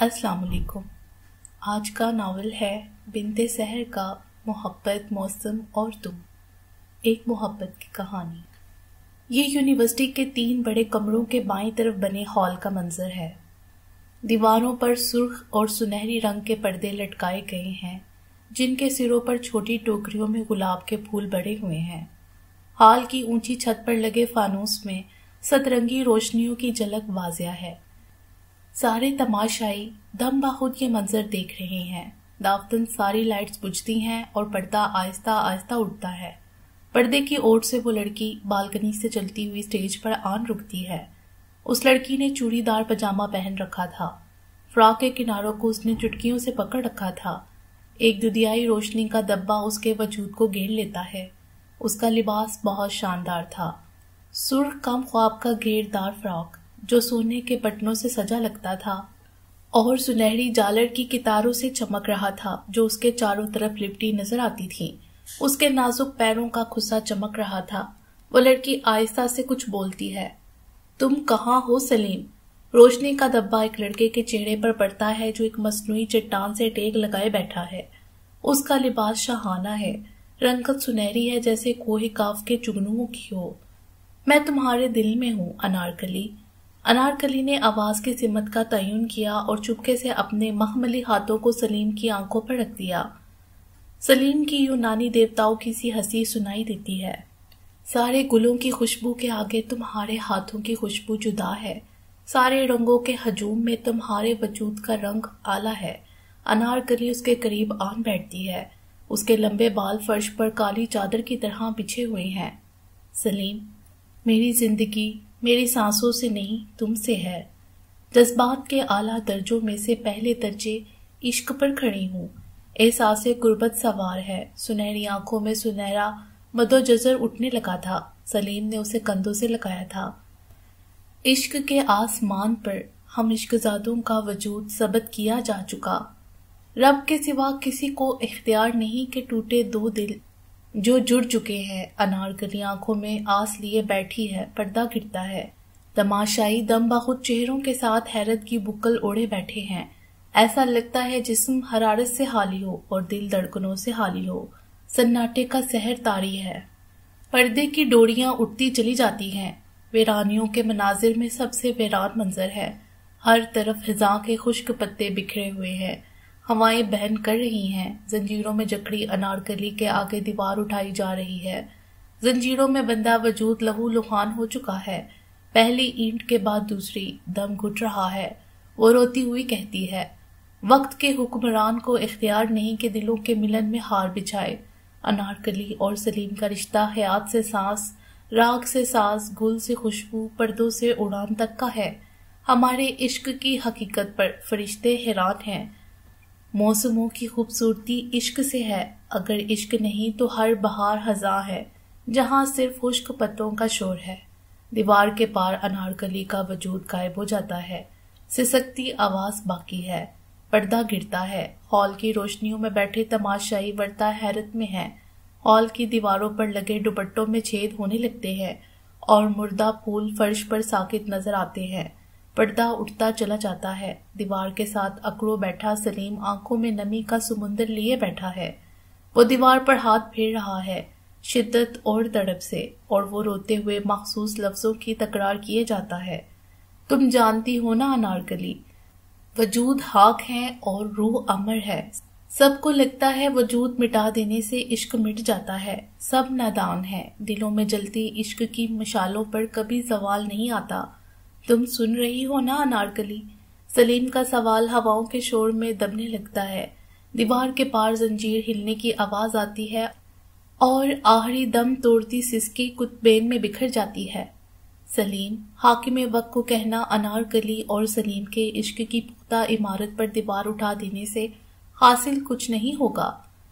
अस्सलाम वालेकुम। आज का नावल है बिन्ते सहर का मोहब्बत मौसम और तुम, एक मोहब्बत की कहानी। ये यूनिवर्सिटी के 3 बड़े कमरों के बाईं तरफ बने हॉल का मंजर है। दीवारों पर सुर्ख और सुनहरी रंग के पर्दे लटकाए गए हैं, जिनके सिरों पर छोटी टोकरियों में गुलाब के फूल बड़े हुए हैं। हॉल की ऊंची छत पर लगे फानूस में सतरंगी रोशनियों की झलक वाजिया है। सारे तमाशाई दम बाखुद ये मंजर देख रहे हैं। दावतन सारी लाइट्स बुझती हैं और पर्दा आहिस्ता आहिस्ता उठता है। पर्दे की ओर से वो लड़की बालकनी से चलती हुई स्टेज पर आन रुकती है। उस लड़की ने चूड़ीदार पजामा पहन रखा था। फ्रॉक के किनारों को उसने चुटकियों से पकड़ रखा था। एक दुधियाई रोशनी का दब्बा उसके वजूद को घेर लेता है। उसका लिबास बहुत शानदार था। सुर्ख कम ख्वाब का घेरदार फ्रॉक जो सोने के बटनों से सजा लगता था और सुनहरी जालर की कितारों से चमक रहा था, जो उसके चारों तरफ लिपटी नजर आती थी। उसके नाजुक पैरों का खुस्सा चमक रहा था। वो लड़की आहिस्ता से कुछ बोलती है। तुम कहाँ हो सलीम? रोशनी का धब्बा एक लड़के के चेहरे पर पड़ता है जो एक मसनूई चट्टान से टेक लगाए बैठा है। उसका लिबास शाहाना है। रंगत सुनहरी है जैसे कोहे काफ के चुगनुओं की हो। मैं तुम्हारे दिल में हूँ अनारकली। अनारकली ने आवाज की सिमत का तयन किया और चुपके से अपने मखमली हाथों को सलीम की आंखों पर रख दिया। सलीम की यूनानी देवताओं की सी हंसी सुनाई देती है। सारे गुलों की खुशबू के आगे तुम्हारे हाथों की खुशबू जुदा है। सारे रंगों के हजूम में तुम्हारे वजूद का रंग आला है। अनारकली उसके करीब आन बैठती है। उसके लंबे बाल फर्श पर काली चादर की तरह बिछे हुए हैं। सलीम, मेरी जिंदगी मेरी सांसों से नहीं तुमसे है। जज्बात के आला दर्जों में से पहले दर्जे इश्क पर खड़ी हूँ। एहसासे गुर्बत सवार है। सुनहरी आंखों में सुनहरा मदोजजर उठने लगा था। सलीम ने उसे कंधों से लगाया था। इश्क के आसमान पर हम इश्कजादों का वजूद सबत किया जा चुका। रब के सिवा किसी को इख्तियार नहीं कि टूटे 2 दिल जो जुड़ चुके हैं। अनारकली आंखों में आस लिए बैठी है। पर्दा गिरता है। तमाशाई दम बाखुद चेहरों के साथ हैरत की बुक्कल ओढ़े बैठे हैं। ऐसा लगता है जिस्म हरारत से हाली हो और दिल धड़कनों से हाली हो। सन्नाटे का सहर तारी है। पर्दे की डोरियां उठती चली जाती हैं। वीरानियों के मनाजिर में सबसे वीरान मंजर है। हर तरफ हिज़ा के खुश्क पत्ते बिखरे हुए हैं। हवाएं बहन कर रही हैं। जंजीरों में जकड़ी अनारकली के आगे दीवार उठाई जा रही है। जंजीरों में बंधा वजूद लहू लुहान हो चुका है। पहली ईंट के बाद दूसरी दम घुट रहा है। वो रोती हुई कहती है, वक्त के हुक्मरान को इख्तियार नहीं कि दिलों के मिलन में हार बिछाए। अनारकली और सलीम का रिश्ता हयात से सांस, राग से साज, गुल से खुशबू, पर्दों से उड़ान तक का है। हमारे इश्क की हकीकत पर फरिश्ते हैरान हैं। मौसमों की खूबसूरती इश्क से है। अगर इश्क नहीं तो हर बहार हज़ा है जहां सिर्फ खुश्क पत्तों का शोर है। दीवार के पार अनारकली का वजूद गायब हो जाता है। सिसकती आवाज बाकी है। पर्दा गिरता है। हॉल की रोशनियों में बैठे तमाशाई वर्ता हैरत में हैं। हॉल की दीवारों पर लगे दुपट्टों में छेद होने लगते हैं और मुर्दा फूल फर्श पर साकित नजर आते हैं। पर्दा उठता चला जाता है। दीवार के साथ अकड़ो बैठा सलीम आंखों में नमी का समुंदर लिए बैठा है। वो दीवार पर हाथ फेर रहा है, शिद्दत और तड़प से, और वो रोते हुए मखसूस लफ्जों की तकरार किए जाता है। तुम जानती हो ना अनारकली, वजूद हाक है और रूह अमर है। सबको लगता है वजूद मिटा देने से इश्क मिट जाता है। सब नादान है। दिलों में जलती इश्क की मशालों पर कभी सवाल नहीं आता। तुम सुन रही हो ना अनारकली? सलीम का सवाल हवाओं के शोर में दबने लगता है। दीवार के पार जंजीर हिलने की आवाज आती है और आखिरी दम तोड़ती सिसकी कुतबेन में बिखर जाती है। सलीम, हाकिम वक्त को कहना अनारकली और सलीम के इश्क की पुख्ता इमारत पर दीवार उठा देने से हासिल कुछ नहीं होगा।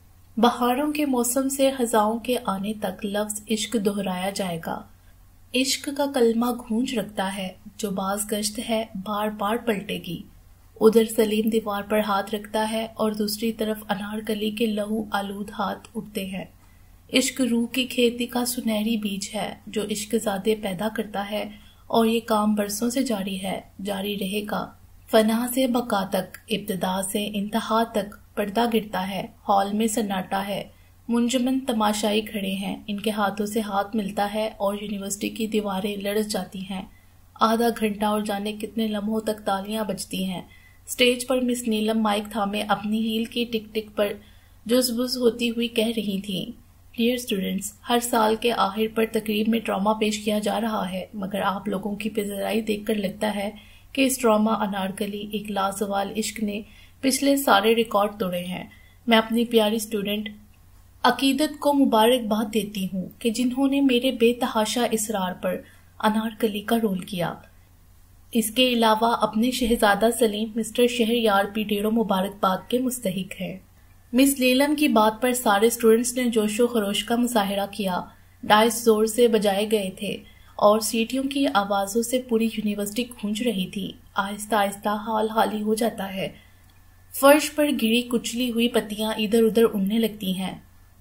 बहारों के मौसम से खजाओं के आने तक लफ्ज इश्क दोहराया जाएगा। इश्क का कलमा गूंज रखता है। जो बाज गश्त है बार बार पलटेगी। उधर सलीम दीवार पर हाथ रखता है और दूसरी तरफ अनारकली के लहू आलूद हाथ उठते हैं। इश्क रूह की खेती का सुनहरी बीज है जो इश्क ज़ादे पैदा करता है और ये काम बरसों से जारी है, जारी रहेगा। फना से बका तक, इब्तिदा से इंतहा तक पर्दा गिरता है। हॉल में सन्नाटा है। मुंजमन तमाशाई खड़े हैं। इनके हाथों से हाथ मिलता है और यूनिवर्सिटी की दीवारें लरस जाती हैं। आधा घंटा और जाने कितने लम्हों तक तालियां बजती हैं। स्टेज पर मिस नीलम माइक थामे अपनी हील की टिक टिक पर जुज़बुज़ होती हुई कह रही थीं, डियर स्टूडेंट्स, हर साल के आखिर पर तकरीब में ड्रामा पेश किया जा रहा है, मगर आप लोगों की पिज़राई देखकर लगता है कि इस ड्रामा अनारकली एक लाजवाल इश्क ने पिछले सारे रिकॉर्ड तोड़े हैं। मैं अपनी प्यारी स्टूडेंट अकीदत को मुबारकबाद देती हूँ कि जिन्होंने मेरे बेतहाशा इसरार पर अनारकली का रोल किया। इसके अलावा अपने शहजादा सलीम मिस्टर शहरयार भी ढेरों मुबारकबाद के मुस्तहिक है। मिस नीलम की बात पर सारे स्टूडेंट्स ने जोशो खरोश का मुजाहिरा किया। डाइस जोर से बजाए गए थे और सीटियों की आवाजों से पूरी यूनिवर्सिटी गूंज रही थी। आहिस्ता आहिस्ता हाल हाली हो जाता है। फर्श पर गिरी कुचली हुई पत्तियां इधर उधर उड़ने लगती हैं।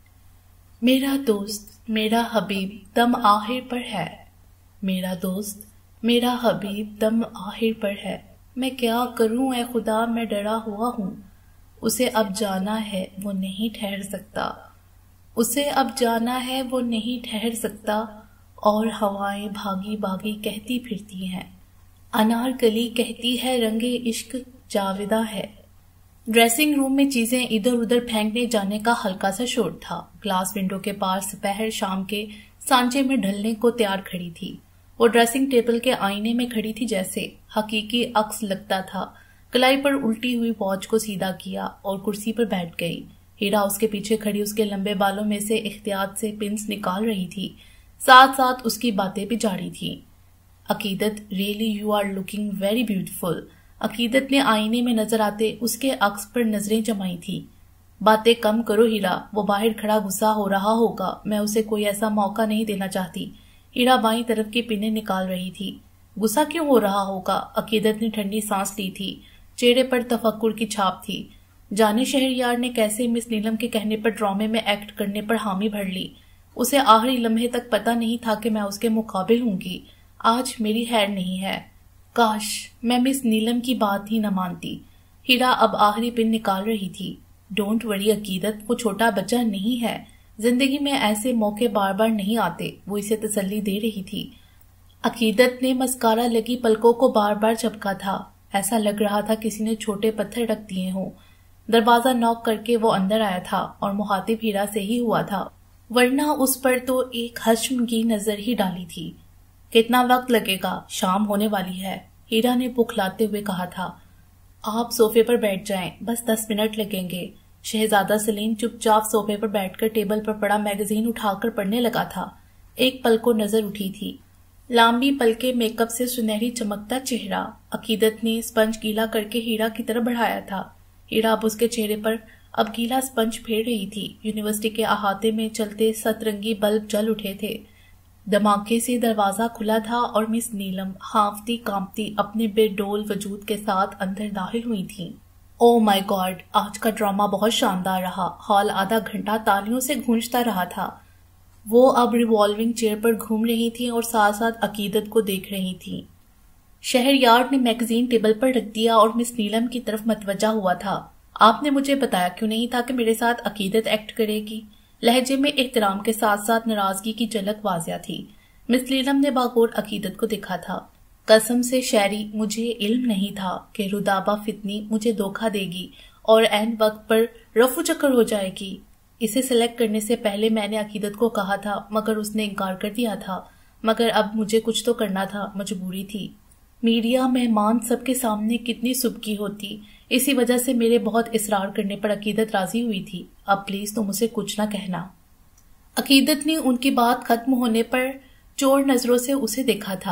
मेरा दोस्त, मेरा हबीब दम आखिर पर है। मेरा दोस्त, मेरा हबीब दम आखिर पर है। मैं क्या करूं ऐ खुदा, मैं डरा हुआ हूं। उसे अब जाना है, वो नहीं ठहर सकता। उसे अब जाना है, वो नहीं ठहर सकता। और हवाएं भागी भागी कहती फिरती हैं। अनारकली कहती है, रंगे इश्क जाविदा है। ड्रेसिंग रूम में चीजें इधर उधर फेंकने जाने का हल्का सा शोर था। ग्लास विंडो के पास दोपहर शाम के सांचे में ढलने को तैयार खड़ी थी। वो ड्रेसिंग टेबल के आईने में खड़ी थी, जैसे हकीकी अक्स लगता था। कलाई पर उल्टी हुई वॉच को सीधा किया और कुर्सी पर बैठ गई। हीरा उसके पीछे खड़ी उसके लंबे बालों में से एहतियात से पिंस निकाल रही थी, साथ साथ उसकी बातें भी जारी थी। Aqeedat, really you are looking very beautiful. Aqeedat ने आईने में नजर आते उसके अक्स पर नजरें जमाई थी। बातें कम करो हीरा, वो बाहर खड़ा गुस्सा हो रहा होगा। मैं उसे कोई ऐसा मौका नहीं देना चाहती। हीरा बाईं तरफ की पिनें निकाल रही थी। गुस्सा क्यों हो रहा होगा? अकीदत ने ठंडी सांस ली थी। चेहरे पर तफक्कुर की छाप थी। जाने शहरयार ने कैसे मिस नीलम के कहने पर ड्रामे में एक्ट करने पर हामी भर ली। उसे आखिरी लम्हे तक पता नहीं था कि मैं उसके मुकाबिल हूंगी। आज मेरी खैर नहीं है। काश मैं मिस नीलम की बात ही न मानती। हीरा अब आखिरी पिन निकाल रही थी। डोंट वरी अकीदत, वो छोटा बच्चा नहीं है। जिंदगी में ऐसे मौके बार बार नहीं आते, वो इसे तसल्ली दे रही थी। अकीदत ने मस्कारा लगी पलकों को बार बार झपका था। ऐसा लग रहा था किसी ने छोटे पत्थर रख दिए हों। दरवाजा नॉक करके वो अंदर आया था और मुखातिब हीरा से ही हुआ था, वरना उस पर तो एक हश्म की नजर ही डाली थी। कितना वक्त लगेगा? शाम होने वाली है, हीरा ने बुखलाते हुए कहा था। आप सोफे पर बैठ जाएं, बस 10 मिनट लगेंगे। शहजादा सलीम चुपचाप सोफे पर बैठकर टेबल पर पड़ा मैगजीन उठाकर पढ़ने लगा था। एक पल को नजर उठी थी। लांबी पलके, मेकअप से सुनहरी चमकता चेहरा। अकीदत ने स्पंज गीला करके हीरा की तरफ बढ़ाया था। हीरा अब उसके चेहरे पर अब गीला स्पंज फेर रही थी। यूनिवर्सिटी के अहाते में चलते सतरंगी बल्ब जल उठे थे। धमाके से दरवाजा खुला था और मिस नीलम हांफती कांपती अपने बेडोल वजूद के साथ अंदर दाखिल हुई थी। ओह माय गॉड, आज का ड्रामा बहुत शानदार रहा। हॉल आधा घंटा तालियों से गूंजता रहा था। वो अब रिवॉल्विंग चेयर पर घूम रही थी और साथ साथ अकीदत को देख रही थी। शहरयार ने मैगजीन टेबल पर रख दिया और मिस नीलम की तरफ मतवजा हुआ था। आपने मुझे बताया क्यों नहीं था कि मेरे साथ अकीदत एक्ट करेगी? लहजे में एहतराम के साथ साथ नाराजगी की झलक वाज़िया थी। मिस नीलम ने बागौर अकीदत को देखा था। कसम से शहरी, मुझे इल्म नहीं था कि रुदाबा फितनी मुझे धोखा देगी और एन वक्त पर रफू चक्कर हो जाएगी। इसे सेलेक्ट करने से पहले मैंने अकीदत को कहा था, मगर उसने इनकार कर दिया था। मगर अब मुझे कुछ तो करना था, मजबूरी थी। मीडिया, मेहमान सबके सामने कितनी सुबकी होती। इसी वजह से मेरे बहुत इसरार करने पर अकीदत राजी हुई थी। अब प्लीज तुम उसे कुछ न कहना। अकीदत ने उनकी बात खत्म होने पर चोर नजरों से उसे देखा था।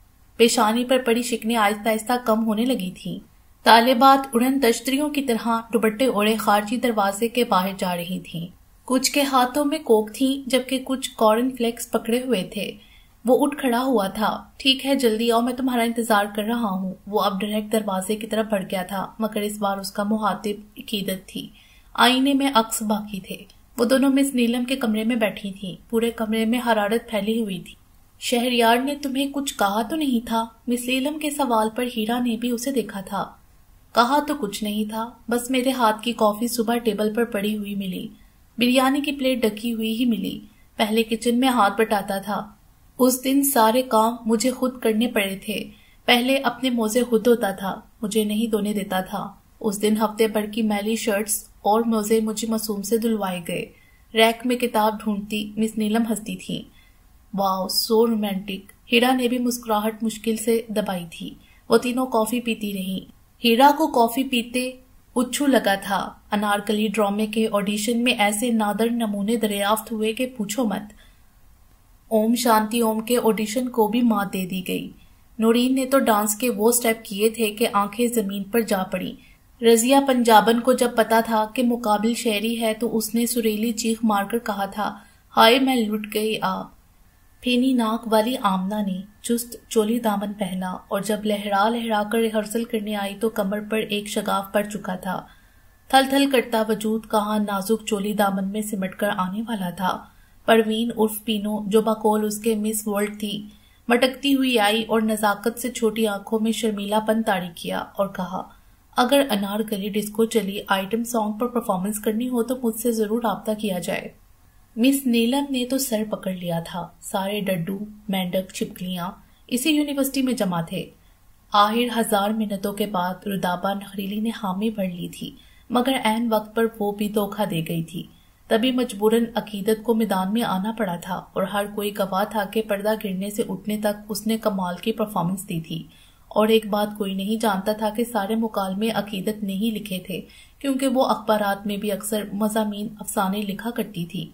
पेशानी पर पड़ी शिकनें आहिस्ता आहिस्ता कम होने लगी थीं। तालिबात उड़न तश्तरियों की तरह दुपट्टे ओढ़े खारजी दरवाजे के बाहर जा रही थीं। कुछ के हाथों में कोक थी, जबकि कुछ कॉर्न फ्लेक्स पकड़े हुए थे। वो उठ खड़ा हुआ था। ठीक है, जल्दी आओ, मैं तुम्हारा इंतजार कर रहा हूँ। वो अब डायरेक्ट दरवाजे की तरफ बढ़ गया था, मगर इस बार उसका मुहातिब अकीदत थी। आईने में अक्स बाकी थे। वो दोनों मिस नीलम के कमरे में बैठी थी। पूरे कमरे में हरारत फैली हुई थी। शहरयार ने तुम्हें कुछ कहा तो नहीं था? मिस नीलम के सवाल पर हीरा ने भी उसे देखा था। कहा तो कुछ नहीं था, बस मेरे हाथ की कॉफी सुबह टेबल पर पड़ी हुई मिली। बिरयानी की प्लेट ढकी हुई ही मिली। पहले किचन में हाथ बटाता था। उस दिन सारे काम मुझे खुद करने पड़े थे। पहले अपने मोजे खुद धोता था, मुझे नहीं धोने देता था। उस दिन हफ्ते भर की मैली शर्ट्स और मोजे मुझे मासूम से धुलवाए गए। रैक में किताब ढूंढती मिस नीलम हंसती थी। Wow, so romantic. हीरा ने भी मुस्कुराहट मुश्किल से दबाई थी। वो तीनों कॉफी पीती रहीं। हीरा को कॉफी पीते उच्छू लगा था। अनारकली ड्रामे के ऑडिशन में ऐसे नादर नमूने दरियाफ्त हुए कि पूछो मत। ओम शांति ओम के ऑडिशन को भी मात दे दी गई। नूरीन ने तो डांस के वो स्टेप किए थे कि आंखें जमीन पर जा पड़ी। रजिया पंजाबन को जब पता था कि मुकाबिल शहरी है तो उसने सुरीली चीख मारकर कहा था, हाय मैं लुट गई आ। फेनी नाक वाली आमना ने चुस्त चोली दामन पहना और जब लहरा लहरा कर रिहर्सल करने आई तो कमर पर एक शगाफ पड़ चुका था। थल थल करता वजूद कहाँ नाजुक चोली दामन में सिमट कर आने वाला था। परवीन उर्फ पीनो, जो बकौल उसके मिस वर्ल्ड थी, मटकती हुई आई और नजाकत से छोटी आंखों में शर्मीलापन ताड़ी किया और कहा, अगर Anarkali disco chali item song पर परफॉर्मेंस करनी हो तो मुझसे जरूर राब्ता किया जाए। मिस नीलम ने तो सर पकड़ लिया था। सारे डड्डू, मेंढक, छिपकलियां इसी यूनिवर्सिटी में जमा थे। आखिर 1000 मिनटों के बाद रुदाबा नखरीली ने हामी भर ली थी, मगर ऐन वक्त पर वो भी धोखा दे गई थी। तभी मजबूरन अकीदत को मैदान में आना पड़ा था और हर कोई गवाह था कि पर्दा गिरने से उठने तक उसने कमाल की परफॉर्मेंस दी थी। और एक बात कोई नहीं जानता था कि सारे मुकालमे अकीदत ने ही लिखे थे, क्योंकि वो अखबारात में भी अक्सर मज़ामीन अफसाने लिखा करती थी।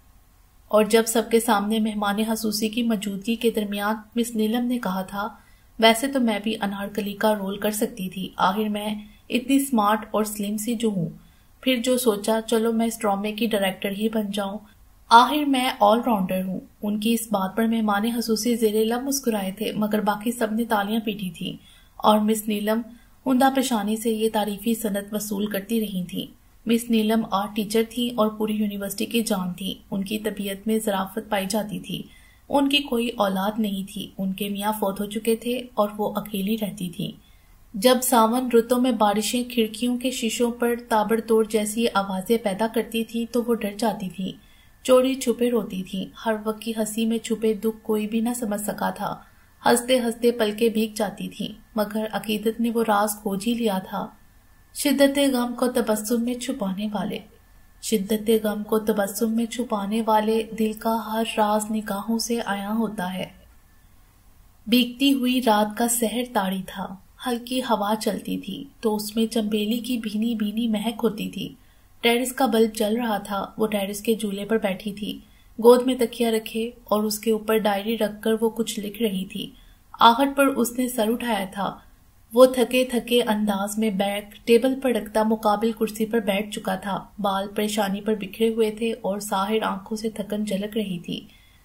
और जब सबके सामने मेहमान हसूसी की मौजूदगी के दरमियान मिस नीलम ने कहा था, वैसे तो मैं भी अनारकली का रोल कर सकती थी, आखिर मैं इतनी स्मार्ट और स्लिम सी जो हूँ। फिर जो सोचा, चलो मैं इस ड्रामे की डायरेक्टर ही बन जाऊं, आखिर मैं ऑलराउंडर हूँ। उनकी इस बात पर मेहमान हसूसी ज़ेरे लब मुस्कुराए थे, मगर बाकी सबने तालियां पीटी थी और मिस नीलम उंदा पेशानी से ये तारीफी सनत वसूल करती रही थी। मिस नीलम आर्ट टीचर थी और पूरी यूनिवर्सिटी की जान थी। उनकी तबीयत में ज़राफत पाई जाती थी। उनकी कोई औलाद नहीं थी, उनके मियाँ फौत हो चुके थे और वो अकेली रहती थी। जब सावन रुतों में बारिशें खिड़कियों के शीशों पर ताबड़तोड़ जैसी आवाजें पैदा करती थी तो वो डर जाती थी, चोरी छुपे रोती थी। हर वक्त की हंसी में छुपे दुख कोई भी न समझ सका था। हंसते हंसते पलकें भीग जाती थी, मगर अकीदत ने वो राज खोज ही लिया था। शिद्दत गम को तबस्सुम में छुपाने वाले, शिद्दत गम को तबस्सुम में छुपाने वाले दिल का हर राज निगाहों से आया होता है। भीगती हुई रात का सहर ताड़ी था। हल्की हवा चलती थी तो उसमें चंबेली की भीनी भीनी महक होती थी। टेरेस का बल्ब जल रहा था। वो टेरेस के झूले पर बैठी थी, गोद में तकिया रखे और उसके ऊपर डायरी रखकर वो कुछ लिख रही थी। आहट पर उसने सर उठाया था। वो थके थके अंदाज में बैग टेबल पर रखता मुकाबिल कुर्सी पर बैठ चुका था। बाल परेशानी पर बिखरे हुए थे और साहिर आंखों से थकन झलक रही थी।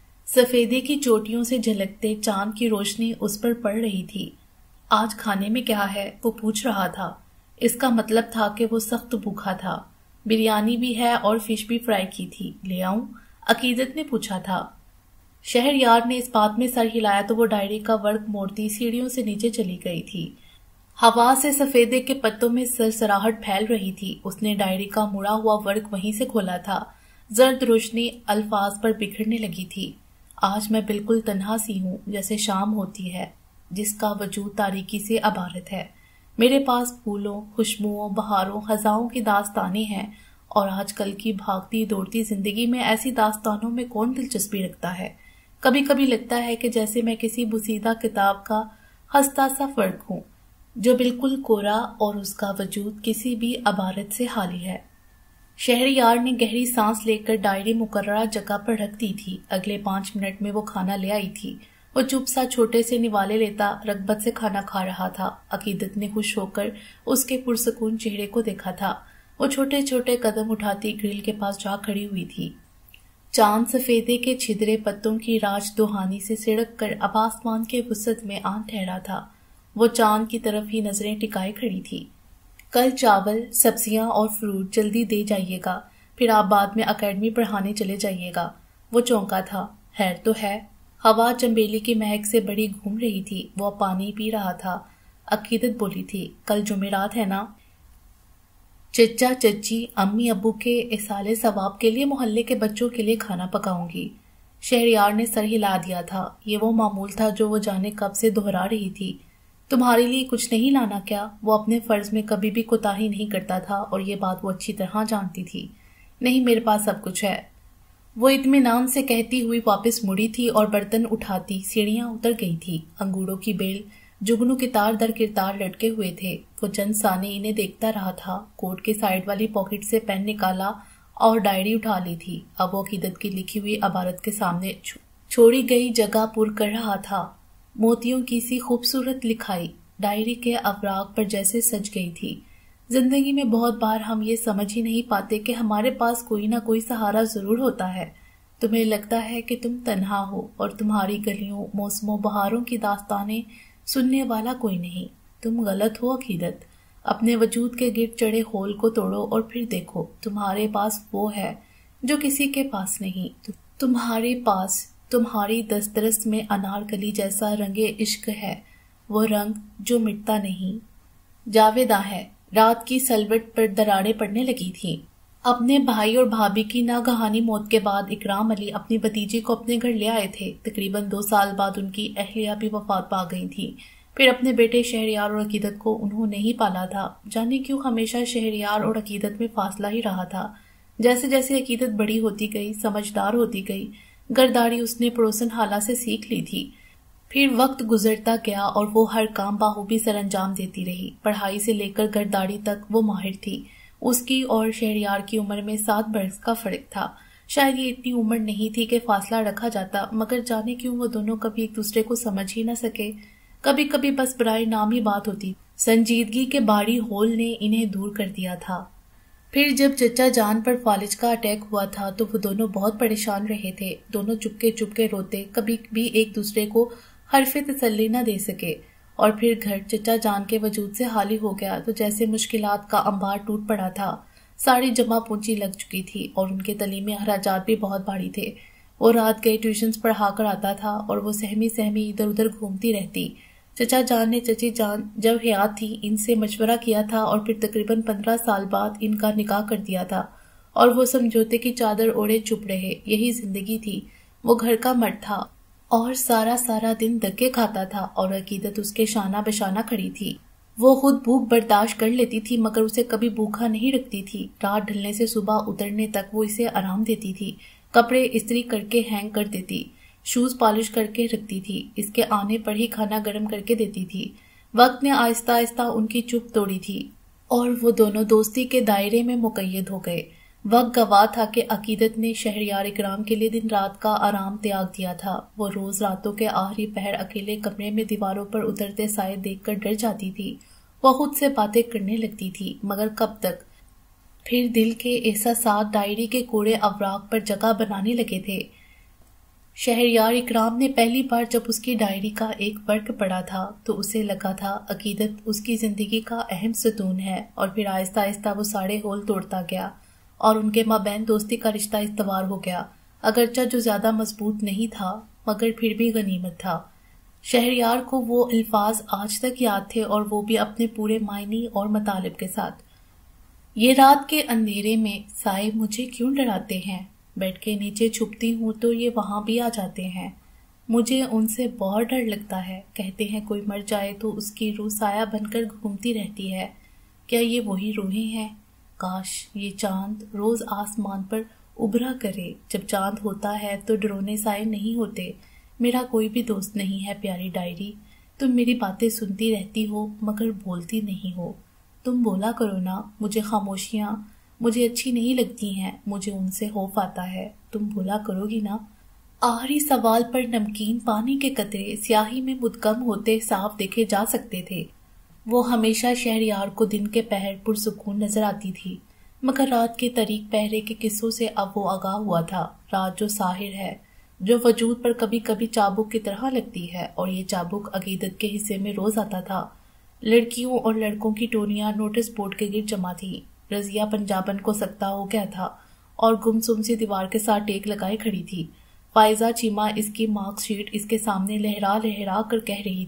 सफेदे की चोटियों से झलकते चांद की रोशनी उस पर पड़ रही थी। आज खाने में क्या है, वो पूछ रहा था। इसका मतलब था कि वो सख्त भूखा था। बिरयानी भी है और फिश भी फ्राई की थी, ले आऊं? अकीदत ने पूछा था। शहरयार ने इस बात में सर हिलाया तो वो डायरी का वर्क मोड़ती सीढ़ियों से नीचे चली गई थी। हवा से सफेदे के पत्तों में सरसराहट फैल रही थी। उसने डायरी का मुड़ा हुआ वर्क वहीं से खोला था। जर्द रोशनी अल्फाज पर बिखरने लगी थी। आज मैं बिल्कुल तन्हा सी हूँ, जैसे शाम होती है जिसका वजूद तारीकी से अबारत है। मेरे पास फूलों, खुशबुओं, बहारों, खजाओं की दास्तानें हैं और आजकल की भागती दौड़ती जिंदगी में ऐसी दास्तानों में कौन दिलचस्पी रखता है। कभी कभी लगता है कि जैसे मैं किसी बुसीदा किताब का खस्ता सा फर्क हूँ जो बिल्कुल कोरा और उसका वजूद किसी भी अबारत से खाली है। शहरयार ने गहरी सांस लेकर डायरी मुकर्ररा जगह पर रख दी थी। अगले 5 मिनट में वो खाना ले आई थी। वो चुप सा छोटे से निवाले लेता रगबत से खाना खा रहा था। अकीदत ने खुश होकर उसके पुरसकून चेहरे को देखा था। वो छोटे छोटे कदम उठाती ग्रिल के पास जा खड़ी हुई थी। चांद सफेदे के छिदरे पत्तों की राज दुहानी से सिड़क कर अब आसमान के वसत में आन ठहरा था। वो चांद की तरफ ही नजरें टिकाए खड़ी थी। कल चावल, सब्जियां और फ्रूट जल्दी दे जाइएगा, फिर आप बाद में अकेडमी पढ़ाने चले जाइएगा। वो चौंका था। खैर तो है। हवा चंबेली की महक से बड़ी घूम रही थी। वो पानी पी रहा था। अकीदत बोली थी, कल जुमेरात है ना? चचा चच्ची अम्मी अब्बू के इसाले सवाब के लिए मोहल्ले के बच्चों के लिए खाना पकाऊंगी। शहरयार ने सर हिला दिया था। ये वो मामूल था जो वो जाने कब से दोहरा रही थी। तुम्हारे लिए कुछ नहीं लाना क्या? वो अपने फर्ज में कभी भी कोताही नहीं करता था और ये बात वो अच्छी तरह जानती थी। नहीं, मेरे पास सब कुछ है। वो इत्मीनान से कहती हुई वापस मुड़ी थी और बर्तन उठाती सीढ़ियां उतर गई थी। अंगूरों की बेल जुगनू कितार दर किरतार लटके हुए थे। वो चंद साने इन्हें देखता रहा था। कोट के साइड वाली पॉकेट से पेन निकाला और डायरी उठा ली थी। अब वो अकीदत की लिखी हुई अबारत के सामने छोड़ी गई जगह पुर कर रहा था। मोतियों की सी खूबसूरत लिखाई डायरी के अवराग पर जैसे सज गई थी। जिंदगी में बहुत बार हम ये समझ ही नहीं पाते कि हमारे पास कोई ना कोई सहारा जरूर होता है। तुम्हें लगता है कि तुम तन्हा हो और तुम्हारी गलियों, मौसमों, बहारों की दास्तानें सुनने वाला कोई नहीं। तुम गलत हो अकीदत। अपने वजूद के गिर चढ़े होल को तोड़ो और फिर देखो, तुम्हारे पास वो है जो किसी के पास नहीं। तुम्हारे पास तुम्हारी दस्तरस में अनारकली जैसा रंगे इश्क है, वो रंग जो मिटता नहीं। जावेदा है। रात की सलवट पर दरारें पड़ने लगी थीं। अपने भाई और भाभी की नागहानी मौत के बाद इकराम अली अपनी भतीजी को अपने घर ले आए थे। तकरीबन 2 साल बाद उनकी अहलिया भी वफात पा गई थी। फिर अपने बेटे शहरयार और अकीदत को उन्होंने ही पाला था। जाने क्यों हमेशा शहरयार और अकीदत में फासला ही रहा था। जैसे जैसे अकीदत बड़ी होती गई, समझदार होती गई, गर्दारी उसने पड़ोसन हाला से सीख ली थी। फिर वक्त गुजरता गया और वो हर काम बाखूबी सरंजाम देती रही। पढ़ाई से लेकर गर्दारी तक वो माहिर थी। उसकी और शहरयार की उम्र में 7 बरस का फर्क था। शायद ये इतनी उम्र नहीं थी कि फासला रखा जाता, मगर जाने क्यों वो दोनों कभी एक दूसरे को समझ ही न सके। कभी कभी बस बुराई नाम ही बात होती। संजीदगी के बारी होल ने इन्हें दूर कर दिया था। फिर जब चचा जान पर फालिज का अटैक हुआ था तो वो दोनों बहुत परेशान रहे थे। दोनों चुपके चुपके रोते, कभी भी एक दूसरे को हरफे तसल्ली न दे सके। और फिर घर चचा जान के वजूद से खाली हो गया तो जैसे मुश्किलात का अंबार टूट पड़ा था। सारी जमा पूंजी लग चुकी थी और उनके तलीमी अखराजात भी बहुत भारी थे। वो रात गए ट्यूशन्स पढ़ा कर आता था और वो सहमी सहमी इधर उधर घूमती रहती। चचा जान ने चची जान जब हयात थी इनसे मशवरा किया था और फिर तकरीबन 15 साल बाद इनका निकाह कर दिया था। और वो समझौते की चादर ओढ़े चुप रहे। यही जिंदगी थी। वो घर का मर्द था और सारा सारा दिन धक्के खाता था और अकीदत उसके शाना बशाना खड़ी थी। वो खुद भूख बर्दाश्त कर लेती थी मगर उसे कभी भूखा नहीं रखती थी। रात ढलने से सुबह उतरने तक वो इसे आराम देती थी। कपड़े इस्त्री करके हैंग कर देती, शूज पॉलिश करके रखती थी। इसके आने पर ही खाना गर्म करके देती थी। वक्त ने आहिस्ता आहिस्ता उनकी चुप तोड़ी थी और वो दोनों दोस्ती के दायरे में मुकैयद हो गए। वक्त गवाह था कि अकीदत ने शहरयार इकराम के लिए दिन रात का आराम त्याग दिया था। वो रोज रातों के आखिरी पहर अकेले कमरे में दीवारों पर उतरते साए देखकर डर जाती थी। वो खुद से बातें करने लगती थी, मगर कब तक। फिर दिल के एहसासात डायरी के कूड़े अवराक पर जगह बनाने लगे थे। शहरयार इकराम ने पहली बार जब उसकी डायरी का एक वर्क पढ़ा था तो उसे लगा था अकीदत उसकी जिंदगी का अहम सतून है। और फिर आहिस्ता आहिस्ता वो सारे होल तोड़ता गया और उनके माबैन दोस्ती का रिश्ता इस्तवार हो गया। अगरचा जो ज्यादा मजबूत नहीं था मगर फिर भी गनीमत था। शहरयार को वो अल्फाज आज तक याद थे और वो भी अपने पूरे मायने और मतालिब के साथ। ये रात के अंधेरे में साए मुझे क्यों डराते हैं। बेड के नीचे छुपती हूँ तो ये वहां भी आ जाते हैं। मुझे उनसे बहुत डर लगता है। कहते हैं कोई मर जाए तो उसकी रूह साया बनकर घूमती रहती है। क्या ये वही रूहें हैं? काश ये चांद रोज आसमान पर उभरा करे। जब चांद होता है तो डरोने साए नहीं होते। मेरा कोई भी दोस्त नहीं है प्यारी डायरी। तुम मेरी बातें सुनती रहती हो मगर बोलती नहीं हो। तुम बोला करो ना। मुझे खामोशियां मुझे अच्छी नहीं लगती हैं। मुझे उनसे खौफ आता है। तुम बोला करोगी ना। आखिरी सवाल पर नमकीन पानी के कतरे स्याही में मुदगम होते साफ देखे जा सकते थे। वो हमेशा शहरयार को दिन के पहर पुरसुकून नजर आती थी, मगर रात के तरीक पहरे के किस्सों से अब वो आगाह हुआ था। रात जो साहिर है, जो वजूद पर कभी कभी चाबुक की तरह लगती है, और ये चाबुक अकीदत के हिस्से में रोज आता था। लड़कियों और लड़कों की टोलियां नोटिस बोर्ड के गिर जमा थी। रजिया पंजाबन को सकता हो गया था और गुमसुम सी दीवार के साथ टेक लगाए खड़ी थी। फायजा चीमा इसकी मार्कशीट इसके सामने लहरा लहरा कर कह रही थी,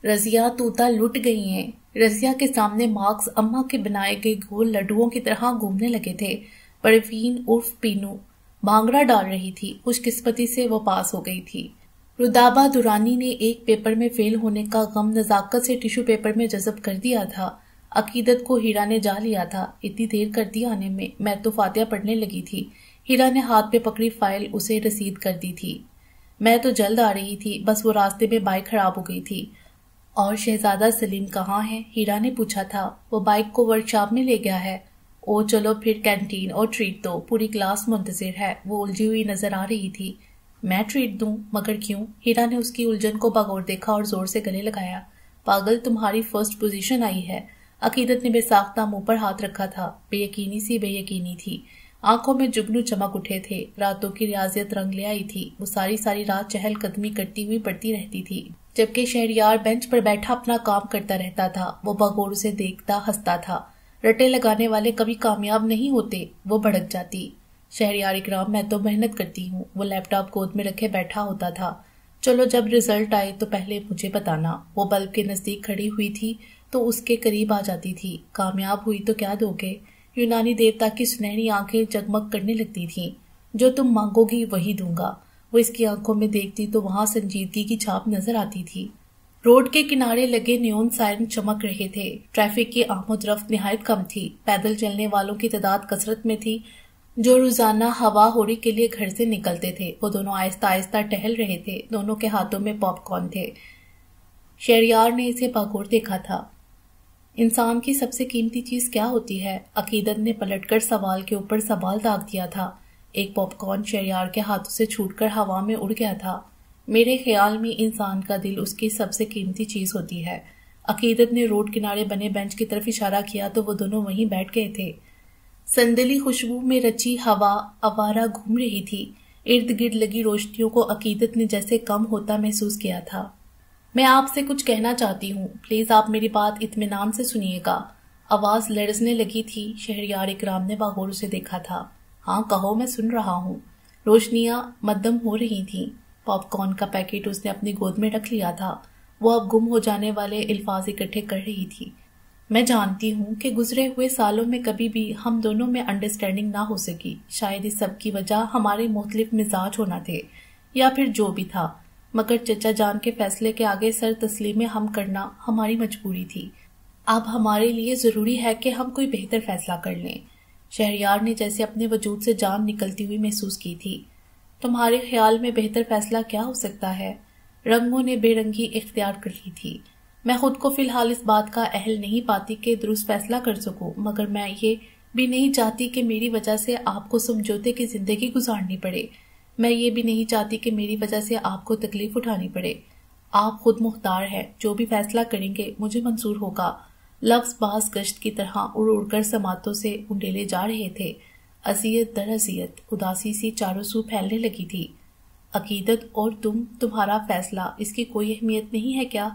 रजिया तूता लुट गई हैं। रजिया के सामने मार्क्स अम्मा के बनाए गए गोल लड्डुओं की तरह घूमने लगे थे। परवीन उर्फ पीनू भांगड़ा डाल रही थी। खुशकिस्मती से वो पास हो गई थी। रुदाबा दुरानी ने एक पेपर में फेल होने का गम नजाकत से टिश्यू पेपर में जज़ब कर दिया था। अकीदत को हीरा ने जा लिया था। इतनी देर कर दी आने में, मैं तो फातिया पढ़ने लगी थी। हीरा ने हाथ पे पकड़ी फाइल उसे रसीद कर दी थी। मैं तो जल्द आ रही थी, बस वो रास्ते में बाइक खराब हो गई थी। और शहजादा सलीम कहाँ है? हीरा ने पूछा था। वो बाइक को वर्कशॉप में ले गया है। ओ चलो फिर कैंटीन और ट्रीट दो, पूरी क्लास मुंतजिर है। वो उलझी हुई नजर आ रही थी। मैं ट्रीट दूं? मगर क्यों? हीरा ने उसकी उलझन को बगौर देखा और जोर से गले लगाया। पागल, तुम्हारी फर्स्ट पोजीशन आई है। अकीदत ने बेसाख्ता मुंह पर हाथ रखा था। बेयकीनी सी बेयकीनी थी। आंखों में जुगनू चमक उठे थे। रातों की रियाजियत रंग ले आई थी। वो सारी सारी रात चहल कदमी करती हुई पढ़ती रहती थी, जबकि शहरियार बेंच पर बैठा अपना काम करता रहता था। वो बगौर उसे देखता हंसता था। रटे लगाने वाले कभी कामयाब नहीं होते। वो भड़क जाती। शहरियार इकराम, मैं तो मेहनत करती हूँ। वो लैपटॉप गोद में रखे बैठा होता था। चलो जब रिजल्ट आए तो पहले मुझे बताना। वो बल्ब के नजदीक खड़ी हुई थी तो उसके करीब आ जाती थी। कामयाब हुई तो क्या दोगे? यूनानी देवता की सुनहरी आंखें जगमग करने लगती थीं। जो तुम मांगोगी वही दूंगा। वो इसकी आंखों में देखती तो वहां संजीदगी की छाप नजर आती थी। रोड के किनारे लगे नियोन सायरन चमक रहे थे। ट्रैफिक की आमोदरफ्त निहायत कम थी। पैदल चलने वालों की तादाद कसरत में थी, जो रोजाना हवा होरी के लिए घर से निकलते थे। वो दोनों आहिस्ता आहिस्ता टहल रहे थे। दोनों के हाथों में पॉपकॉर्न थे। शहरियार ने इसे बगौर देखा था। इंसान की सबसे कीमती चीज क्या होती है? अकीदत ने पलटकर सवाल के ऊपर सवाल दाग दिया था। एक पॉपकॉर्न शहरियार के हाथों से छूटकर हवा में उड़ गया था। मेरे ख्याल में इंसान का दिल उसकी सबसे कीमती चीज होती है। अकीदत ने रोड किनारे बने बेंच की तरफ इशारा किया तो वो दोनों वहीं बैठ गए थे। संदली खुशबू में रची हवा आवारा घूम रही थी। इर्द गिर्द लगी रोशनियों को अकीदत ने जैसे कम होता महसूस किया था। मैं आपसे कुछ कहना चाहती हूँ, प्लीज आप मेरी बात इत्मीनान से सुनिएगा। आवाज लड़जने लगी थी। शहरियार इकराम ने बागौर से देखा था। हाँ कहो, मैं सुन रहा हूँ। रोशनियां मध्यम हो रही थीं। पॉपकॉर्न का पैकेट उसने अपनी गोद में रख लिया था। वो अब गुम हो जाने वाले अल्फाज इकट्ठे कर रही थी। मैं जानती हूँ कि गुजरे हुए सालों में कभी भी हम दोनों में अंडरस्टैंडिंग ना हो सकी। शायद इस सब की वजह हमारे मुख्तलिफ मिजाज होना थे, या फिर जो भी था। मगर चचा जान के फैसले के आगे सर तस्लीम हम करना हमारी मजबूरी थी। अब हमारे लिए जरूरी है कि हम कोई बेहतर फैसला कर लें। शहरियार ने जैसे अपने वजूद से जान निकलती हुई महसूस की थी। तुम्हारे ख्याल में बेहतर फैसला क्या हो सकता है? रंगों ने बेरंगी इख्तियार कर ली थी। मैं खुद को फिलहाल इस बात का अहल नहीं पाती कि दुरुस्त फैसला कर सकूं, मगर मैं ये भी नहीं चाहती कि मेरी वजह से आपको समझौते की जिंदगी गुजारनी पड़े। मैं ये भी नहीं चाहती कि मेरी वजह से आपको तकलीफ उठानी पड़े। आप खुद मुख्तार हैं। जो भी फैसला करेंगे मुझे मंजूर होगा। लफ्ज बाज गश्त की तरह उड़ उड़कर समातों से उंडेले जा रहे थे। अजियत दर अजियत उदासी सी चारों सू फैलने लगी थी। अकीदत और तुम्हारा फैसला, इसकी कोई अहमियत नहीं है क्या?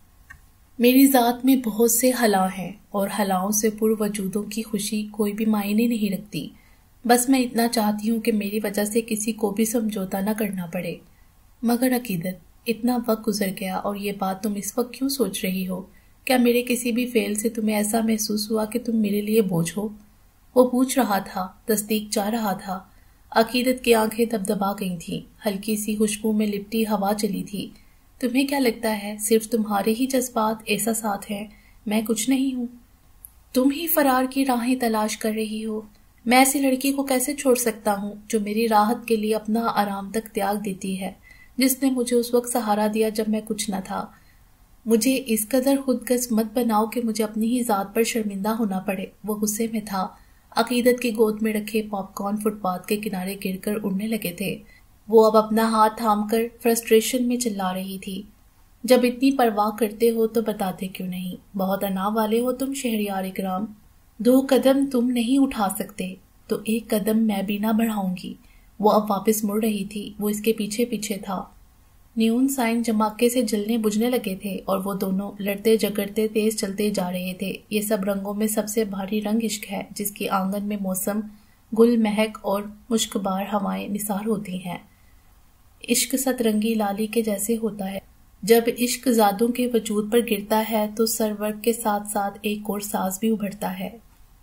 मेरी जात में बहुत से हला हैं और हलाओं से पुरवजूदों की खुशी कोई भी मायने नहीं रखती। बस मैं इतना चाहती हूँ कि मेरी वजह से किसी को भी समझौता न करना पड़े। मगर अकीदत, इतना वक्त गुजर गया और ये बात तुम इस वक्त क्यों सोच रही हो? क्या मेरे किसी भी फेल से तुम्हें ऐसा महसूस हुआ कि तुम मेरे लिए बोझ हो? वो पूछ रहा था, तस्दीक चाह रहा था। अकीदत की आंखें दबदबा गई थीं। हल्की सी खुशबू में लिपटी हवा चली थी। तुम्हें क्या लगता है सिर्फ तुम्हारे ही जज्बात एहसासात हैं? मैं कुछ नहीं हूँ। तुम ही फरार की राहें तलाश कर रही हो। मैं ऐसी लड़की को कैसे छोड़ सकता हूँ जो मेरी राहत के लिए अपना आराम तक त्याग देती है, जिसने मुझे उस वक्त सहारा दिया जब मैं कुछ न था। मुझे इस कदर खुदगर्ज मत बनाओ कि मुझे अपनी ही जात पर शर्मिंदा होना पड़े। वो गुस्से में था। अकीदत की गोद में रखे पॉपकॉर्न फुटपाथ के किनारे गिरकर उड़ने लगे थे। वो अब अपना हाथ थामकर फ्रस्ट्रेशन में चिल्ला रही थी। जब इतनी परवाह करते हो तो बताते क्यों नहीं? बहुत अना वाले हो तुम शहरियार इकराम। 2 कदम तुम नहीं उठा सकते तो 1 कदम मैं भी ना बढ़ाऊंगी। वो अब वापस मुड़ रही थी। वो इसके पीछे पीछे था। न्यून साइन जमाके से जलने बुझने लगे थे और वो दोनों लड़ते झगड़ते तेज चलते जा रहे थे। ये सब रंगों में सबसे भारी रंग इश्क है, जिसकी आंगन में मौसम, गुल महक और मुश्कबार हवाएं निसार होती हैं। इश्क सतरंगी लाली के जैसे होता है। जब इश्क ज़ादों के वजूद पर गिरता है तो सरवर्ग के साथ साथ एक और साज भी उभरता है।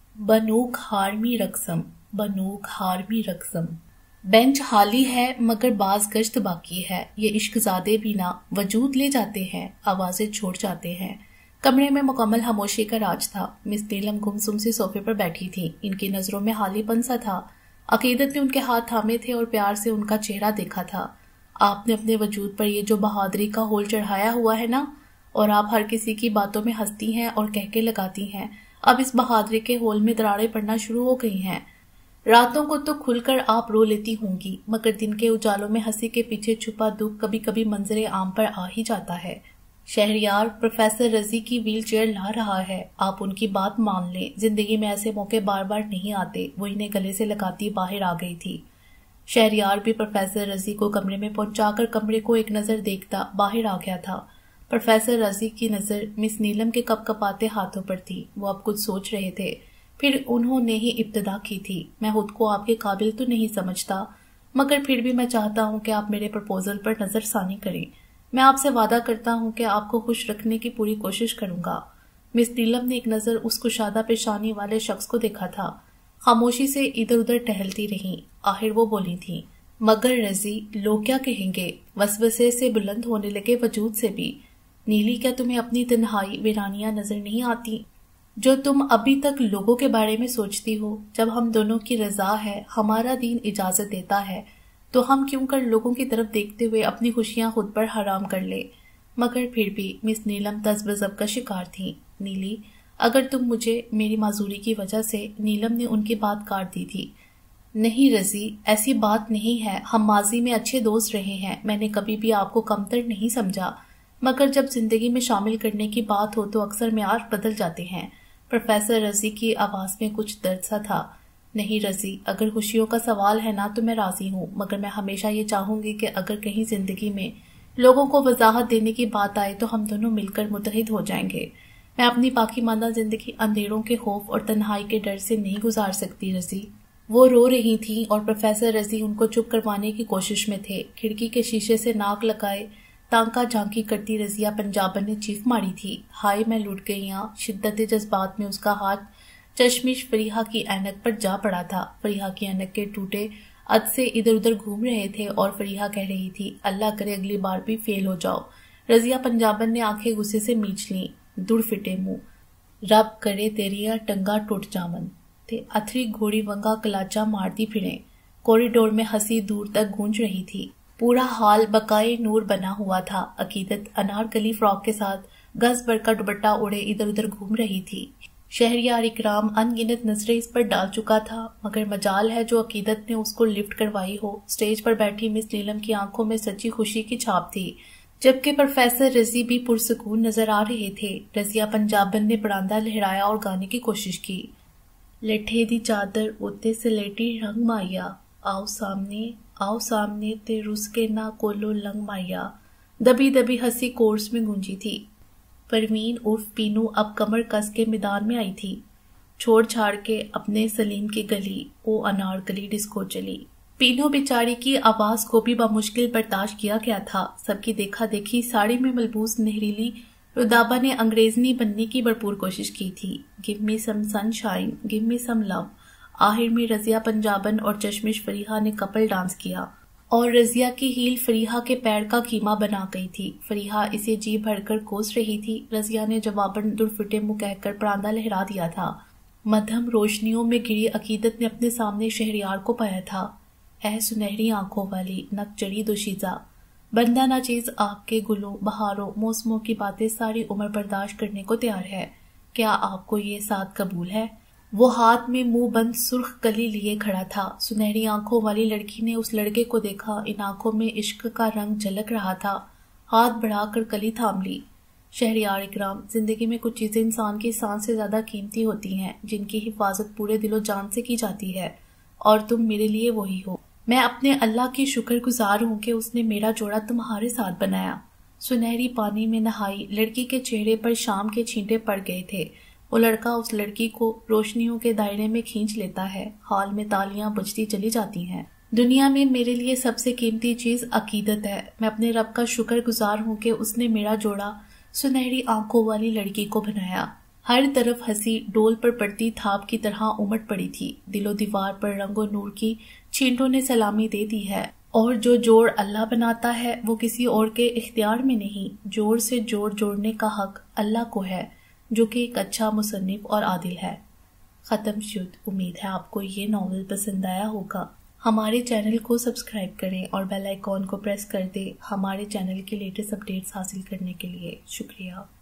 बनूक हारमी रकसम, बनूक हारमी रकसम। बेंच खाली है मगर बाज गश्त बाकी है। ये इश्कजादे भी ना वजूद ले जाते हैं, आवाजें छोड़ जाते हैं। कमरे में मुकम्मल खामोशी का राज था। मिस नीलम गुमसुम सी सोफे पर बैठी थी। इनकी नजरों में हालीपन सा था। अकीदत ने उनके हाथ थामे थे और प्यार से उनका चेहरा देखा था। आपने अपने वजूद पर ये जो बहादुरी का होल चढ़ाया हुआ है ना, और आप हर किसी की बातों में हंसती हैं और कहके लगाती हैं, अब इस बहादुरी के होल में दरारें पड़ना शुरू हो गई हैं। रातों को तो खुलकर आप रो लेती होंगी, मगर दिन के उजालों में हंसी के पीछे छुपा दुख कभी कभी मंजरे आम पर आ ही जाता है। शहरयार प्रोफेसर रजी की व्हील चेयर ला रहा है, आप उनकी बात मान लें। जिंदगी में ऐसे मौके बार बार नहीं आते। वो इन्हें गले से लगाती बाहर आ गई थी। शहरयार भी प्रोफेसर रजी को कमरे में पहुंचाकर कमरे को एक नजर देखता बाहर आ गया था। प्रोफेसर रजी की नजर मिस नीलम के कपकपाते हाथों पर थी। वो अब कुछ सोच रहे थे। फिर उन्होंने ही इब्तिदा की थी, मैं खुद को आपके काबिल तो नहीं समझता, मगर फिर भी मैं चाहता हूं कि आप मेरे प्रपोजल पर नजरसानी करें। मैं आपसे वादा करता हूं कि आपको खुश रखने की पूरी कोशिश करूंगा। मिस नीलम ने एक नजर उस कुशादा पेशानी वाले शख्स को देखा था। खामोशी से इधर उधर टहलती रहीं। आखिर वो बोली थी, मगर रजी, लोग क्या कहेंगे? वसवसे से बुलंद होने लगे वजूद से भी। नीली, क्या तुम्हें अपनी तन्हाई वीरानियां नजर नहीं आती जो तुम अभी तक लोगों के बारे में सोचती हो? जब हम दोनों की रजा है, हमारा दीन इजाजत देता है, तो हम क्यों कर लोगों की तरफ देखते हुए अपनी खुशियां खुद पर हराम कर ले? मगर फिर भी मिस नीलम तज़्ब-ज़ब का शिकार थी। नीली, अगर तुम मुझे मेरी माजूरी की वजह से, नीलम ने उनकी बात काट दी थी। नहीं रजी, ऐसी बात नहीं है। हम माजी में अच्छे दोस्त रहे हैं। मैंने कभी भी आपको कमतर नहीं समझा, मगर जब जिंदगी में शामिल करने की बात हो तो अक्सर म्यार बदल जाते हैं। प्रोफेसर रजी की आवाज में कुछ दर्द सा था। नहीं रजी, अगर खुशियों का सवाल है ना तो मैं राजी हूँ, मगर मैं हमेशा ये चाहूंगी कि अगर कहीं जिंदगी में लोगों को वजाहत देने की बात आए तो हम दोनों मिलकर मुत्तहिद हो जाएंगे। मैं अपनी पाकीमांदा जिंदगी अंधेरों के खौफ और तन्हाई के डर से नहीं गुजार सकती रजी। वो रो रही थी और प्रोफेसर रजी उनको चुप करवाने की कोशिश में थे। खिड़की के शीशे से नाक लगाए तांका झांकी करती रजिया पंजाबन ने चीख मारी थी, हाय मैं लुट गई यहाँ। शिद्दत जज्बात में उसका हाथ चश्मिश फरीहा की ऐनक पर जा पड़ा था। फरीहा की ऐनक के टूटे अध से इधर उधर घूम रहे थे और फरीहा कह रही थी, अल्लाह करे अगली बार भी फेल हो जाओ। रजिया पंजाबन ने आंखें गुस्से से मींच ली। दुड़ फिटे मुंह, रब करे तेरिया टंगा टूट जावन। थे अथरी घोड़ी वंगा कलाचा मारती फिरे। कॉरिडोर में हंसी दूर तक गूंज रही थी। पूरा हाल बकाए नूर बना हुआ था। अकीदत अनारकली फ्रॉक के साथ गज भर का दुपट्टा ओढ़े इधर उधर घूम रही थी। शहरयार इकराम अनगिनत नजरें इस पर डाल चुका था, मगर मजाल है जो अकीदत ने उसको लिफ्ट करवाई हो। स्टेज पर बैठी मिस नीलम की आंखों में सच्ची खुशी की छाप थी, जबकि प्रोफेसर रजी भी पुरसकून नजर आ रहे थे। रजिया पंजाबन ने बरामदा लहराया और गाने की कोशिश की। लेठे दी चादर उत्ते सलेटी रंग माया, आओ सामने ते रुस के ना कोलो लंग माया। दबी दबी हंसी कोर्स में गूंजी थी। परवीन उर्फ पीनू अब कमर कस के मैदान में आई थी। छोड़ छाड़ के अपने सलीम की गली ओ अनारकली डिस्को चली। पीनू बेचारी की आवाज को भी बामुश्किल बर्दाश्त किया गया था। सबकी देखा देखी साड़ी में मलबूस नहरीली रुदाबा ने अंग्रेजनी बनने की भरपूर कोशिश की थी। Give me some sunshine, give me some love. आखिर में रजिया पंजाबन और चश्मिश फरीहा ने कपल डांस किया और रजिया की हील फरीहा के पैर का कीमा बना गई थी। फरीहा इसे जी भरकर कोस रही थी। रजिया ने जवाबन दुर्फिटे मुंह कहकर परांदा लहरा दिया था। मध्यम रोशनियों में गिरी अकीदत ने अपने सामने शहरयार को पाया था। ऐ सुनहरी आंखों वाली नक चढ़ी दोशीजा, बंदा ना चीज आपके गुलों बहारों मौसमों की बातें सारी उम्र बर्दाश्त करने को तैयार है। क्या आपको ये साथ कबूल है? वो हाथ में मुंह बंद सुर्ख कली लिए खड़ा था। सुनहरी आंखों वाली लड़की ने उस लड़के को देखा। इन आंखों में इश्क का रंग झलक रहा था। हाथ बढ़ाकर कली थाम ली। शहरयार इकराम, जिंदगी में कुछ चीजें इंसान की सांस से ज्यादा कीमती होती हैं, जिनकी हिफाजत पूरे दिलो जान से की जाती है, और तुम मेरे लिए वही हो। मैं अपने अल्लाह की शुक्रगुजार हूँ कि उसने मेरा जोड़ा तुम्हारे साथ बनाया। सुनहरी पानी में नहाई लड़की के चेहरे पर शाम के छींटे पड़ गए थे। वो लड़का उस लड़की को रोशनियों के दायरे में खींच लेता है। हॉल में तालियां बजती चली जाती हैं। दुनिया में मेरे लिए सबसे कीमती चीज़ अकीदत है। मैं अपने रब का शुक्रगुजार हूँ कि उसने मेरा जोड़ा सुनहरी आंखों वाली लड़की को बनाया। हर तरफ हंसी डोल पर पड़ती थाप की तरह उमड़ पड़ी थी। दिलो दीवार पर रंगो नूर की छींटों ने सलामी दे दी है। और जो जोड़ अल्लाह बनाता है वो किसी और के इख्तियार में नहीं। जोड़ से जोड़ जोड़ने का हक अल्लाह को है, जो कि एक अच्छा मुसन्निफ और आदिल है। ख़त्म शुद। उम्मीद है आपको ये नॉवल पसंद आया होगा। हमारे चैनल को सब्सक्राइब करें और बेल आइकॉन को प्रेस कर दें हमारे चैनल के लेटेस्ट अपडेट्स हासिल करने के लिए। शुक्रिया।